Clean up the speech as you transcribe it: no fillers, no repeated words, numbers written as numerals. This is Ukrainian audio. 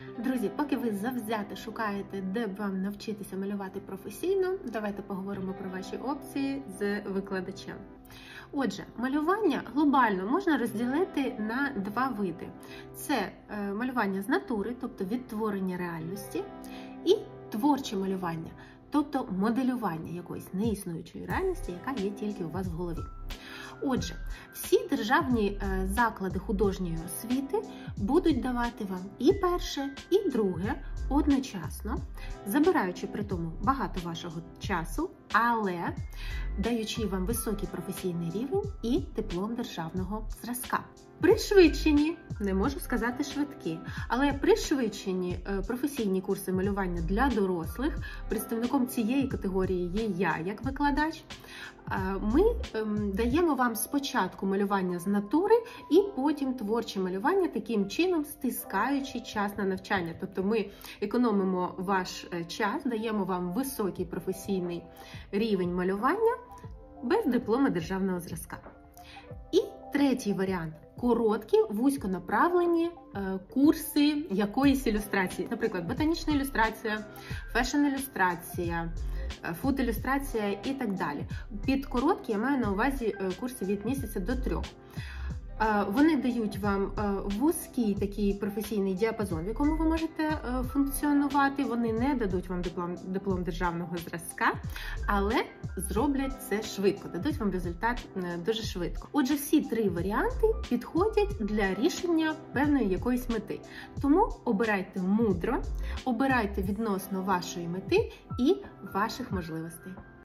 Друзі, поки ви завзято шукаєте, де б вам навчитися малювати професійно, давайте поговоримо про ваші опції з викладачем. Отже, малювання глобально можна розділити на два види. Це малювання з натури, тобто відтворення реальності, і творче малювання, тобто моделювання якоїсь неіснуючої реальності, яка є тільки у вас в голові. Отже, всі державні заклади художньої освіти будуть давати вам і перше, і друге одночасно, забираючи при тому багато вашого часу, але даючи вам високий професійний рівень і диплом державного зразка. Пришвидшені, не можу сказати швидкі, але пришвидшені професійні курси малювання для дорослих, представником цієї категорії є я як викладач. Ми даємо вам спочатку малювання з натури і потім творче малювання, таким чином стискаючи час на навчання. Тобто ми економимо ваш час, даємо вам високий професійний рівень малювання без диплому державного зразка. І третій варіант – короткі, вузьконаправлені курси якоїсь ілюстрації. Наприклад, ботанічна ілюстрація, фешн-ілюстрація, фуд-ілюстрація і так далі. Під короткі я маю на увазі курси від місяця до 3. Вони дають вам вузький такий професійний діапазон, в якому ви можете функціонувати. Вони не дадуть вам диплом державного зразка, але зроблять це швидко, дадуть вам результат дуже швидко. Отже, всі три варіанти підходять для рішення певної якоїсь мети. Тому обирайте мудро, обирайте відносно вашої мети і ваших можливостей.